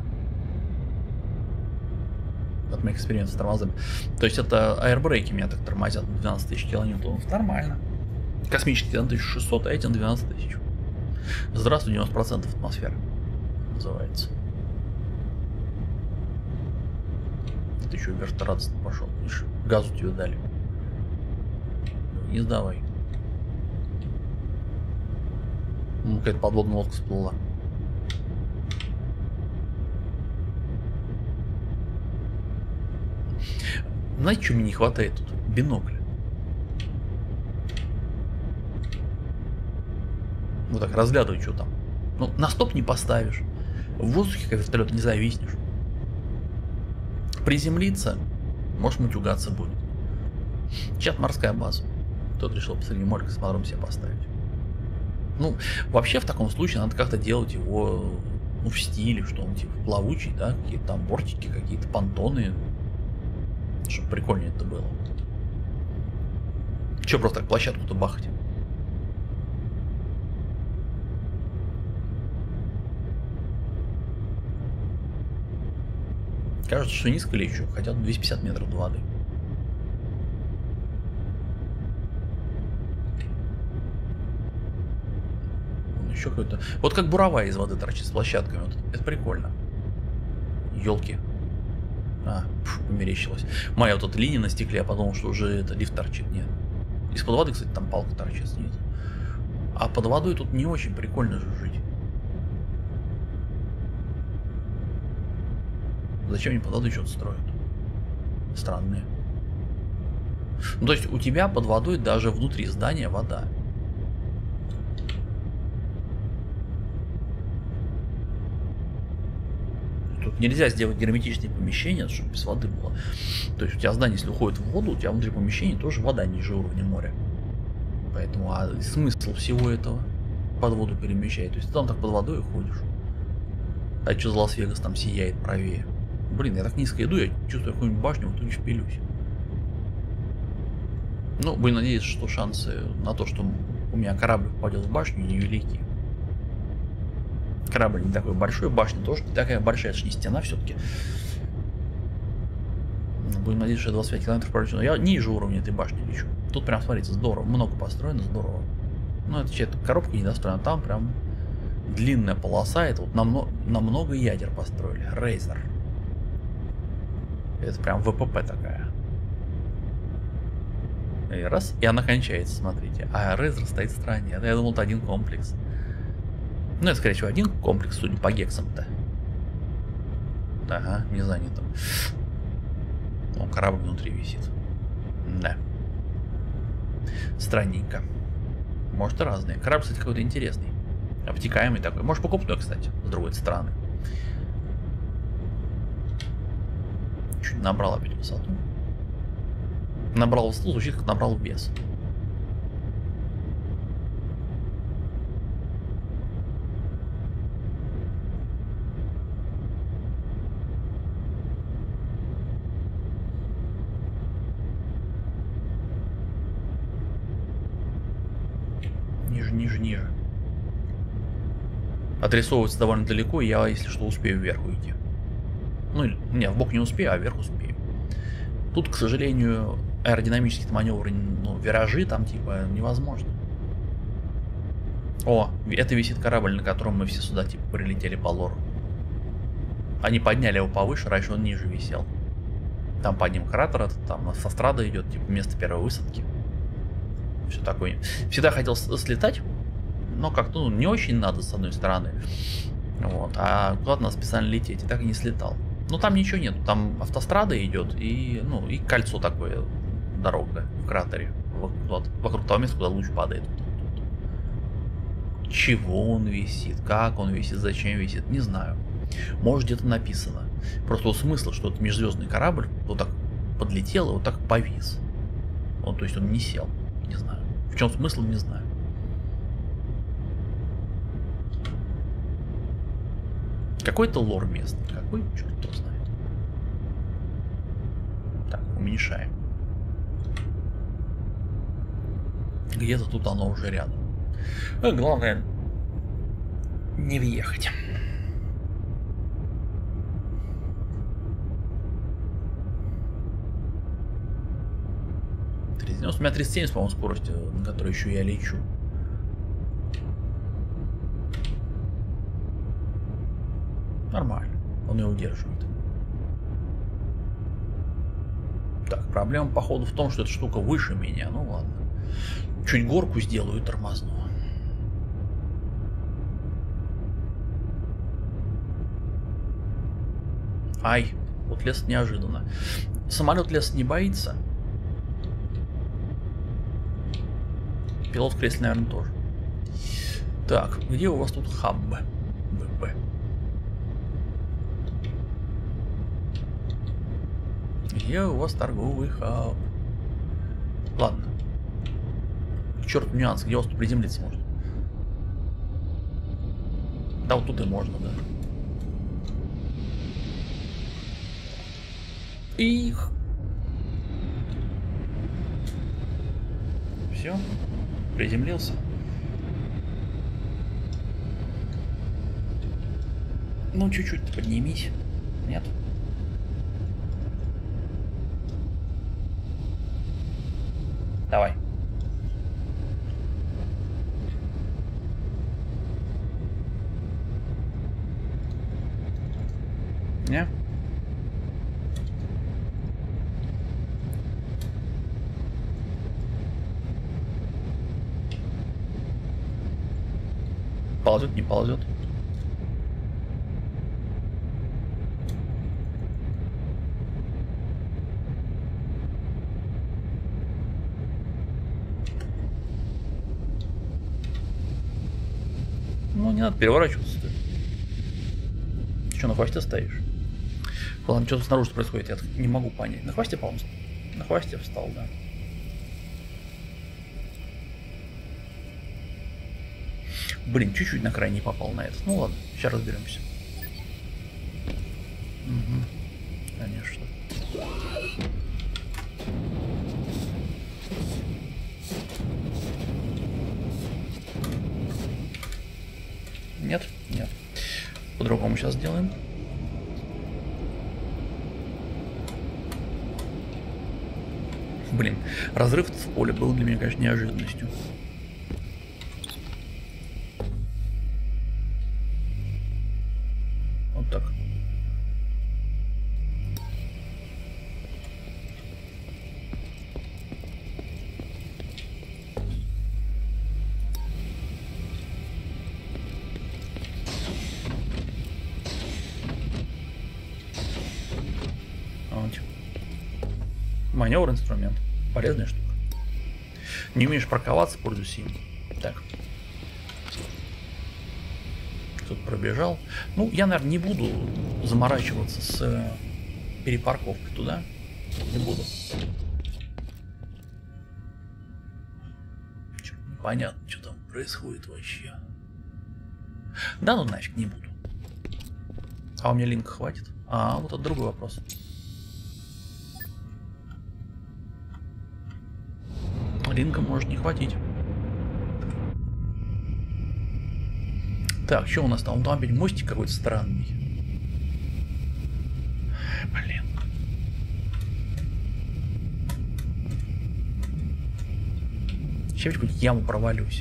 От моих экспериментов с тормозами. То есть это аэрбрейки меня так тормозят на 12 тысяч килоньютонов. Нормально. Космический на 1600, а эти на 12 тысяч. Здравствуй, 90% атмосферы. Называется. Ты еще вверх радостно пошел. Видишь, газу тебе дали. Не сдавай. Ну, какая-то подводная лодка всплыла. Знаете, что мне не хватает тут? Бинокля. Вот так разглядывай, что там. Ну, на стоп не поставишь. В воздухе, как вертолет, не зависнешь. Приземлиться, может, матюгаться будет. Чат морская база. Тот решил посреди моря космодром себе поставить. Ну, вообще, в таком случае надо как-то делать его, ну, в стиле, что он типа плавучий, да, какие-то там бортики, какие-то понтоны. Чтобы прикольнее это было. Че просто так площадку-то бахать? Кажется, что низко лечу, хотя 250 метров до воды. Еще какой-то. Вот как буровая из воды торчит с площадками. Вот. Это прикольно. Елки. Померещилось. Моя вот эта линия на стекле, я подумал, что уже это лифт торчит. Нет. Из-под воды, кстати, там палка торчит снизу. А под водой тут не очень прикольно же жить. Зачем они под водой что-то строят? Странные. Ну, то есть у тебя под водой даже внутри здания вода. Тут нельзя сделать герметичные помещения, чтобы без воды было. То есть у тебя здание, если уходит в воду, у тебя внутри помещения тоже вода ниже уровня моря. Поэтому смысл всего этого под воду перемещать. То есть ты там так под водой ходишь. А что за Лас-Вегас там сияет правее? Блин, я так низко иду, я чувствую какую-нибудь башню, вот тут впилюсь. Ну, будем надеяться, что шансы на то, что у меня корабль попадет в башню, невелики. Корабль не такой большой, башня тоже не такая большая, это же не стена все-таки. Будем надеяться, что я 25 километров пролечу. Но я ниже уровня этой башни лечу. Тут прям, смотрите, здорово. Много построено, здорово. Ну, это чья-то коробка недостроена. Там прям длинная полоса. Это вот на много ядер построили. Рейзер. Это прям ВПП такая. И раз, и она кончается, смотрите. А Рейзер стоит в стороне. Я думал, это один комплекс. Ну, это, скорее всего, один комплекс, судя по гексам-то. Ага, не занято. О, корабль внутри висит. Да. Странненько. Может, и разные. Корабль, кстати, какой-то интересный. Обтекаемый такой. Может, покупной, кстати, с другой стороны. Чуть набрал опять высоту. Набрал высоту, звучит как набрал вес. Ниже. Отрисовывается довольно далеко, и я, если что, успею вверх уйти. Ну, не, в бок не успею, а вверх успею. Тут, к сожалению, аэродинамические маневры, ну, виражи там типа невозможно. О, это висит корабль, на котором мы все сюда типа прилетели по лору. Они подняли его повыше, раньше он ниже висел. Там под ним кратер, там автострада идет, типа место первой высадки. Все такое. Всегда хотел слетать, но как-то ну, не очень надо с одной стороны. Вот, а куда-то надо специально лететь, и так и не слетал. Ну там ничего нет, там автострада идет и, ну, и кольцо такое, дорога в кратере. Вокруг того места, куда луч падает. Чего он висит, как он висит, зачем висит, не знаю. Может где-то написано. Просто вот смысл, что это межзвездный корабль вот так подлетел и вот так повис. Вот, то есть он не сел. Не знаю. В чем смысл, не знаю. Какой-то лор местный. Какой, черт его знает. Так, уменьшаем. Где-то тут оно уже рядом. А главное, не въехать. У меня 37, по-моему, скорость, на которой еще я лечу. Нормально. Он ее удерживает. Так, проблема, походу, в том, что эта штука выше меня. Ну ладно. Чуть горку сделаю и тормозну. Ай, вот лес неожиданно. Самолет лес не боится. Пилот в кресле, наверное, тоже. Так, где у вас тут хаб? БП. Где у вас торговый хаб? Ладно. Черт, нюанс, где у вас тут приземлиться можно? Да, вот тут и можно, да. Их. Все. Приземлился. Ну, чуть-чуть поднимись. Нет? Давай. Не? Ползет, не ползет. Ну, не надо переворачиваться. Ты что, на хвосте стоишь? Ладно, что-то снаружи происходит, я не могу понять. На хвосте, по-моему, на хвосте встал, да. Блин, чуть-чуть на край не попал на этот. Ну ладно, сейчас разберемся. Угу. Конечно. Нет, нет. По-другому сейчас сделаем. Блин, разрыв в поле был для меня, конечно, неожиданностью. Вот так. Вот. Маневр инструмент. Полезная штука. Не умеешь парковаться, пользуйся им. Так. Тут пробежал. Ну, я, наверное, не буду заморачиваться с перепарковкой туда. Не буду. Непонятно, что там происходит вообще. Да ну нафиг, не буду. А у меня линка хватит? А, вот это другой вопрос. Линка может не хватить. Так, что у нас там? Там опять мостик какой-то странный. Блин. Сейчас в какую-то яму провалюсь.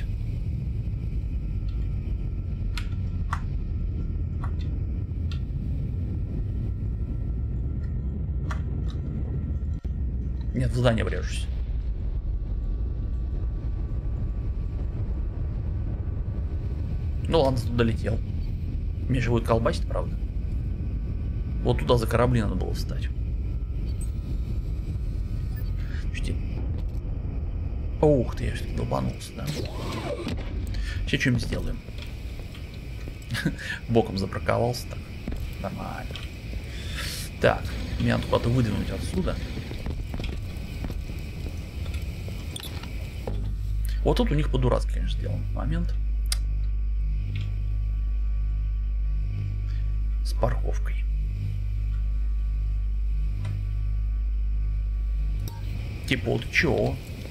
Нет, в здание врежусь. Ну ладно, туда долетел. Меня же будет колбасить, правда. Вот туда за корабли надо было встать. Почти. Ух ты, я все-таки долбанулся, да? Сейчас что-нибудь сделаем. Боком забраковался так. Нормально. Так, меня надо куда-то выдвинуть отсюда. Вот тут у них по-дурацки, конечно, сделан момент. С парковкой. Типа вот чё?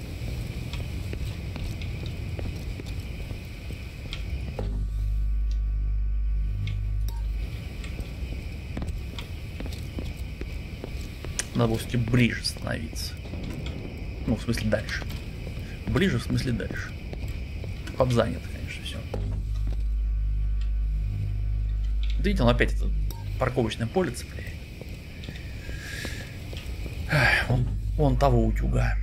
Надо было все-таки ближе становиться. Ну, в смысле дальше. Ближе, в смысле дальше. Подзанято, конечно, все. Видите, он опять это парковочное поле цепляет. Вон того утюга.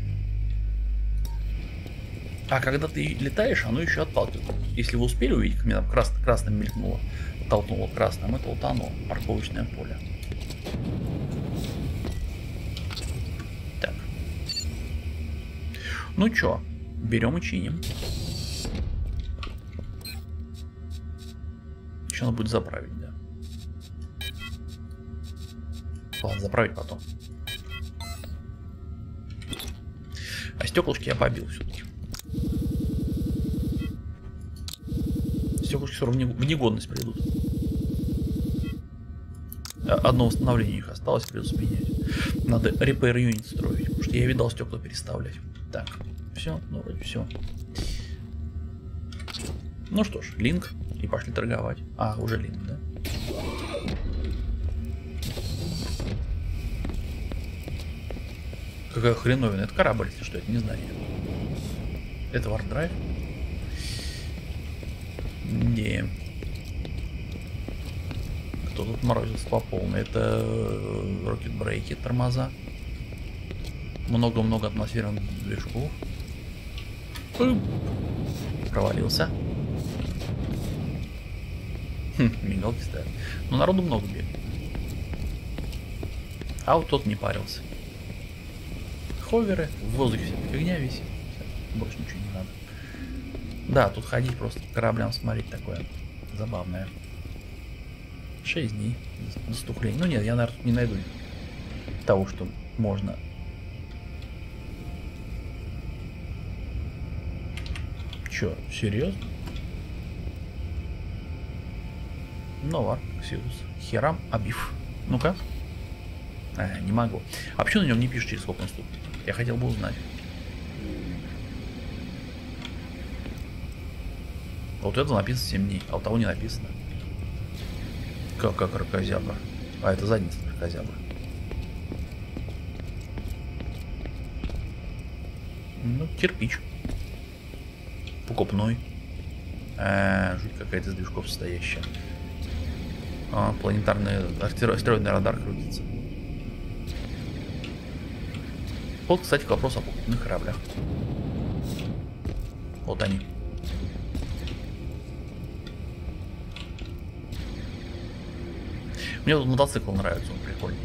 А когда ты летаешь, оно еще отталкивает. Если вы успели увидеть, как меня там красным мелькнуло, толкнуло красным, это вот оно, парковочное поле. Так. Ну чё, берем и чиним. Еще надо будет заправить, да. Ладно, заправить потом. А стеклышки я побил все-таки. Стеклышки все равно в негодность придут. Одно восстановление их осталось, придется менять. Надо repair unit строить, потому что я видал стекла переставлять. Так, все, ну вроде все. Ну что ж, линк, и пошли торговать. А, уже линк, да? Какая хреновина, это корабль, если что, это не здание. Это варп-драйв? Не. Кто тут морозился по полной? Это рокет-брейки, тормоза. Много-много атмосферных движков. Провалился. Мигалки ставят. Но народу много бегает. А вот тот не парился. Ховеры, в воздухе вся фигня висит. Больше ничего не надо. Да, тут ходить просто по кораблям смотреть такое забавное. 6 дней наступления. Ну нет, я, наверное, тут не найду того, что можно. Чё, серьезно? Новар, Ксиус. Херам Абиф. Ну-ка. Не могу. А почему на нем не пишет, через сколько он ступит? Я хотел бы узнать. Вот это написано 7 дней, а у того не написано. Как кракозябра. А это задница кракозябра. Ну, кирпич. Покупной. Жуть какая-то из движков состоящая. Планетарный астероидный радар крутится. Вот, кстати, вопрос о покупных кораблях. Вот они. Мне тут мотоцикл нравится, он прикольный.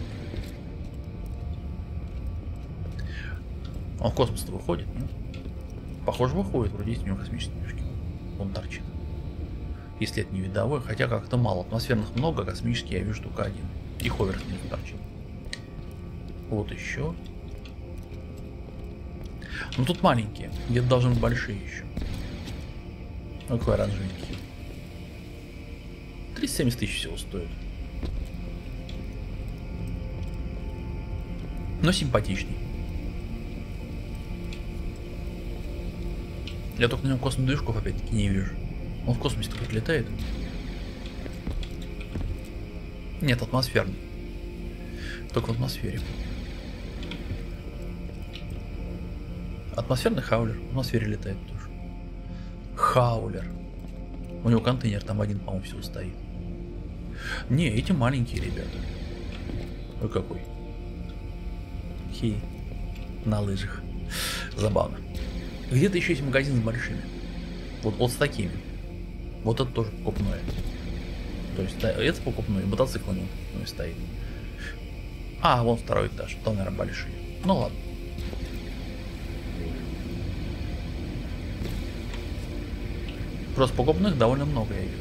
Он в космос-то выходит, нет? Похоже, выходит, вроде есть у него космические движки. Он торчит. Если это не видовой, хотя как-то мало. Атмосферных много, космические я вижу только один. И ховер снизу торчит. Вот еще. Ну тут маленькие, где-то должны быть большие еще. Ну какой оранжевенький. 370 тысяч всего стоит. Но симпатичный. Я только на нем космосных движков опять-таки не вижу. Он в космосе только летает. Нет, атмосферный. Только в атмосфере. Атмосферный хаулер. В атмосфере летает тоже. Хаулер. У него контейнер там один, по-моему, всего стоит. Не, эти маленькие ребята. Ой, какой. Хи. На лыжах. Забавно. Где-то еще есть магазин с большими. Вот с такими. Вот это тоже покупное. То есть да, это покупное, мотоцикл не покупной стоит. А, вон второй этаж. Там, наверное, большие. Ну ладно. Просто покупных довольно много, я вижу.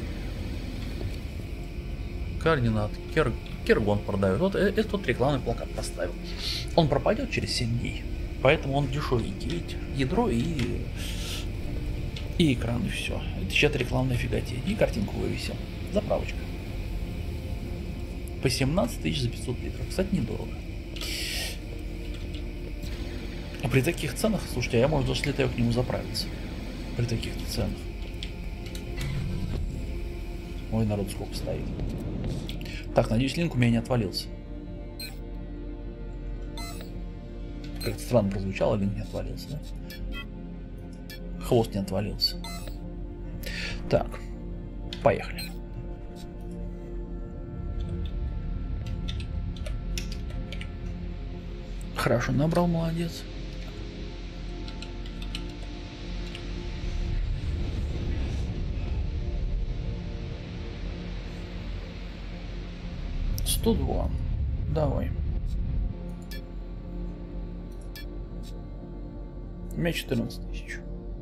Координат. Киргон продает. Вот это тот рекламный плакат поставил. Он пропадет через 7 дней. Поэтому он дешевенький. Видите? Ядро и экран, и все. Это чья-то рекламная фиготень. И картинку вывесил. Заправочка. По 17 тысяч за 500 литров. Кстати, недорого. А при таких ценах, слушайте, я, может, даже слетаю к нему заправиться. При таких-то ценах. Ой, народ сколько стоит. Так, надеюсь, линк у меня не отвалился. Как-то странно прозвучало, линк не отвалился, да? Хвост не отвалился. Так, поехали. Хорошо набрал, молодец. $102. Давай. У меня 14 тысяч.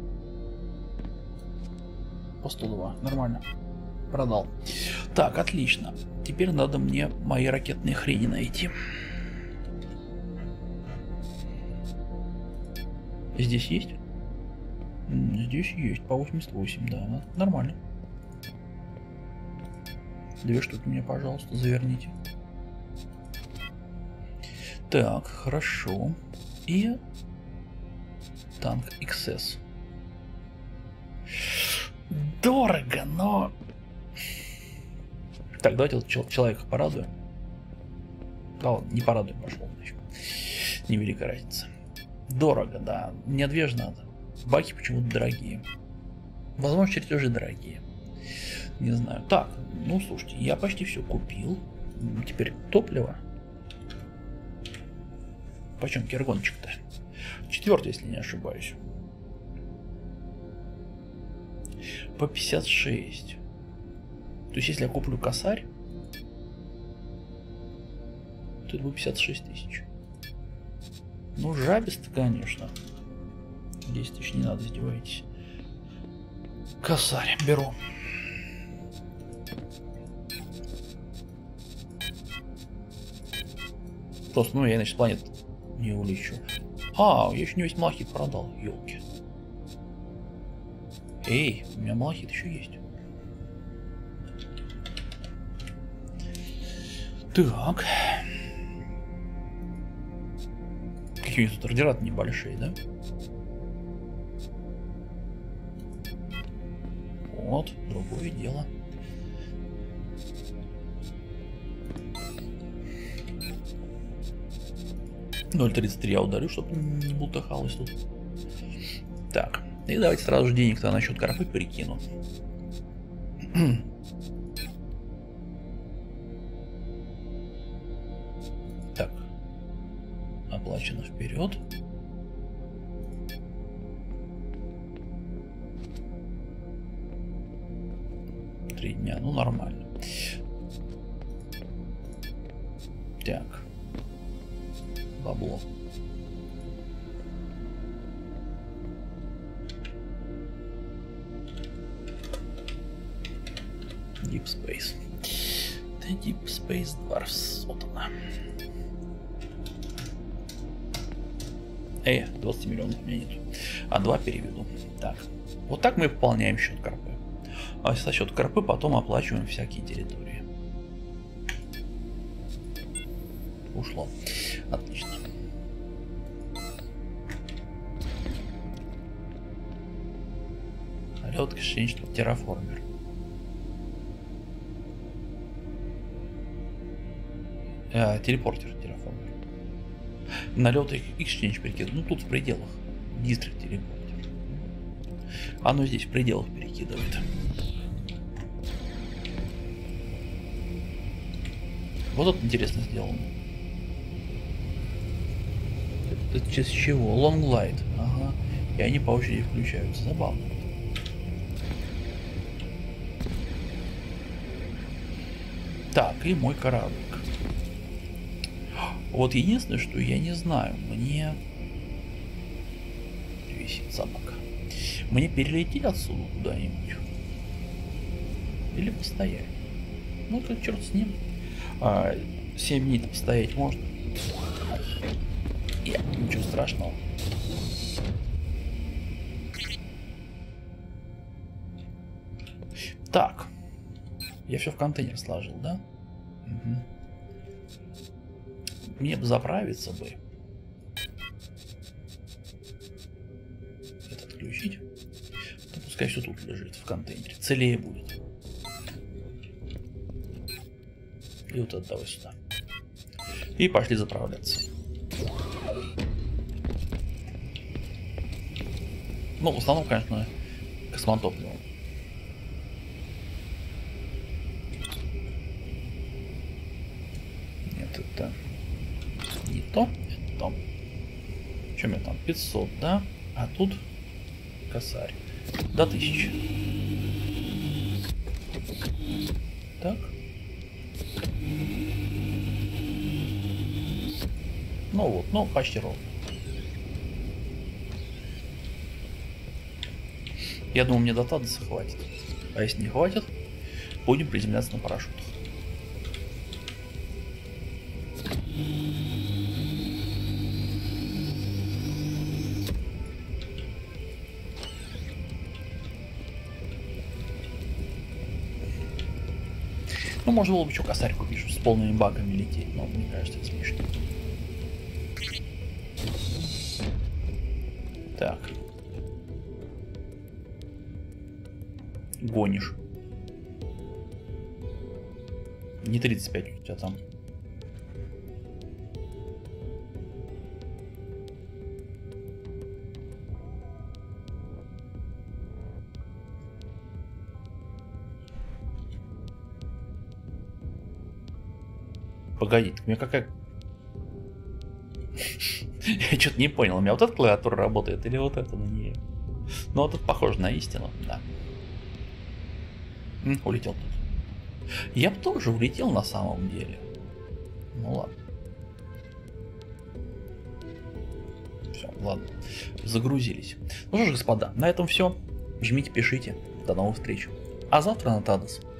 По 102. Нормально. Продал. Так, отлично. Теперь надо мне мои ракетные хрени найти. Здесь есть? Здесь есть. По 88, да. Нормально. 2 штуки мне, пожалуйста, заверните. Так, хорошо. И танк XS. Дорого, но... Так, давайте вот человека порадуем. Да ладно, не порадуем, пошел. Невеликая разница. Дорого, да. Мне 2 же надо. Баки почему-то дорогие. Возможно, чертежи дорогие. Не знаю. Так, ну слушайте, я почти все купил. Теперь топливо. Почем киргончик-то? 4, если не ошибаюсь. По 56. То есть, если я куплю косарь, то это будет 56 тысяч. Ну, жабисто, конечно. 10 тысяч не надо, издеваетесь. Косарь беру. Просто, ну, я иначе планет не улечу. А, я еще не весь малахит продал, елки. Эй, у меня малахит еще есть. Так. Какие тут ордера-то небольшие, да? Вот, другое дело. $0.33 я удалю, чтобы не бултыхалось тут. Так, и давайте сразу же денег-то на счет карпы перекину. Так, оплачено вперед. Три дня, ну нормально. Так. Бабло. Deep Space. The Deep Space Dwarfs. Вот она. 20 миллионов у меня нет. А 2 переведу. Так. Вот так мы пополняем счет карпы. А со счета карпы потом оплачиваем всякие территории. Ушло. Отлично. Лед Exchange терраформер. Телепортер терраформер. Налет Exchange прикид. Ну тут в пределах. Дистрикт телепортер. Оно здесь в пределах перекидывает. Вот это интересно сделано. Это с чего? Long Light. Ага. И они по очереди включаются. Забавно. Так, и мой кораблик. Вот единственное, что я не знаю, мне... Висит собака. Мне перелететь отсюда куда-нибудь? Или постоять? Ну, тут черт с ним. 7 дней постоять можно. Ничего страшного. Так. Я все в контейнер сложил, да? Угу. Мне бы заправиться бы. Это отключить. Ну, пускай все тут лежит в контейнере. Целее будет. И вот это давай сюда. И пошли заправляться. Ну, в основном, конечно, космотопливом. Нет, это не то, это то. Что у меня там? 500, да? А тут косарь. До 1000. Так. Ну вот, ну почти ровно. Я думаю, мне до Тадоса хватит. А если не хватит, будем приземляться на парашютах. Ну, можно было бы еще косарь купить, чтобы с полными багами лететь, но мне кажется, это смешно. Так. Гонишь. Не 35 у тебя там. Погоди, у меня какая... Я что-то не понял, у меня вот эта клавиатура работает или вот эта на ней? Ну вот это похоже на истину, да. Улетел тут. Я бы тоже улетел на самом деле. Ну ладно. Все, ладно. Загрузились. Ну что ж, господа, на этом все. Жмите, пишите. До новых встреч. А завтра на Тадос.